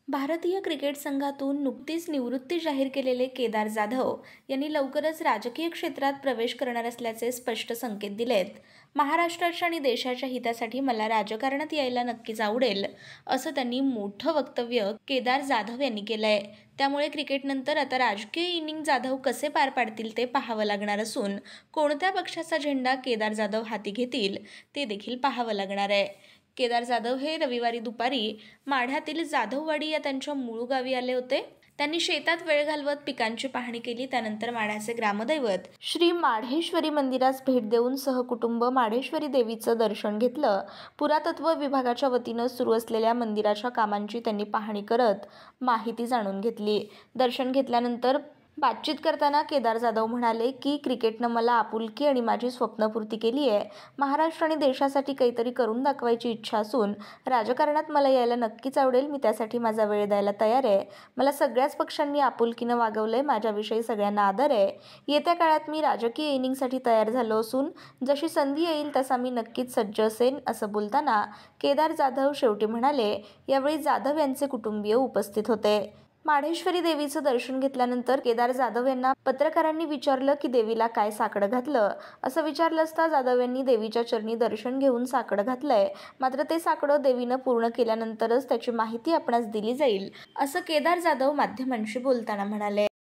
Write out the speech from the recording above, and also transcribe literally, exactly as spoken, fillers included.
भारतीय क्रिकेट संघातून नुकतीच निवृत्ती जाहीर केलेले केदार जाधव यांनी लवकरच राजकीय क्षेत्रात प्रवेश करणार असल्याचे स्पष्ट संकेत दिलेत. महाराष्ट्राच्या आणि देशाच्या हितासाठी मला राजकारणात यायला नक्कीच आवडेल, असं त्यांनी मोठं वक्तव्य केदार जाधव यांनी केलंय. त्यामुळे क्रिकेटनंतर आता राजकीय इनिंग जाधव कसे पार पाडतील ते पाहावं लागणार असून कोणत्या पक्षाचा झेंडा केदार जाधव हाती घेतील ते देखील पाहावं लागणार आहे. केदार जाधव हे रविवारी दुपारी माढ्यातील जाधववाडी या त्यांच्या मूळ गावी आले होते. त्यांनी शेतात वेळ घालवत पिकांची पाहणी केली. त्यानंतर माढ्याचे ग्रामदैवत श्री माढेश्वरी मंदिरास भेट देऊन सहकुटुंब माढेश्वरी देवीचं दर्शन घेतलं. पुरातत्व विभागाच्या वतीनं सुरू असलेल्या मंदिराच्या कामांची त्यांनी पाहणी करत माहिती जाणून घेतली. दर्शन घेतल्यानंतर बातचीत करताना केदार जाधव म्हणाले की क्रिकेटनं मला आपुलकी आणि माझी स्वप्नपूर्ती केली आहे. महाराष्ट्र आणि देशासाठी काहीतरी करून दाखवायची इच्छा असून राजकारणात मला यायला नक्कीच आवडेल. मी त्यासाठी माझा वेळ द्यायला तयार आहे. मला सगळ्याच पक्षांनी आपुलकीनं वागवलंय. माझ्याविषयी सगळ्यांना आदर आहे. येत्या काळात मी राजकीय इनिंगसाठी तयार झालो असून जशी संधी येईल तसा मी नक्कीच सज्ज असेन, असं बोलताना केदार जाधव शेवटी म्हणाले. यावेळी जाधव यांचे कुटुंबीय उपस्थित होते. माढेश्वरी देवीचं दर्शन घेतल्यानंतर केदार जाधव यांना पत्रकारांनी विचारलं की देवीला काय साकडं घातलं. असं विचारलं असता जाधव यांनी देवीच्या चरणी दर्शन घेऊन साकडं घातलंय, मात्र ते साकडं देवीनं पूर्ण केल्यानंतरच त्याची माहिती आपणास दिली जाईल, असं केदार जाधव माध्यमांशी बोलताना म्हणाले.